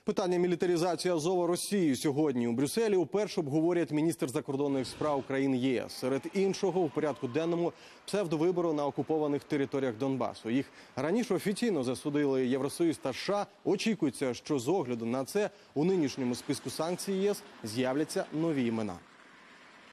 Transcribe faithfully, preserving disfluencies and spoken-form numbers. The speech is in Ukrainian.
Питання мілітаризації Азова Росією сьогодні у Брюсселі уперше обговорять міністр закордонних справ країн ЄС. Серед іншого, у порядку денному псевдовибори на окупованих територіях Донбасу. Їх раніше офіційно засудили Євросоюз та США. Очікується, що з огляду на це у нинішньому списку санкцій ЄС з'являться нові імена.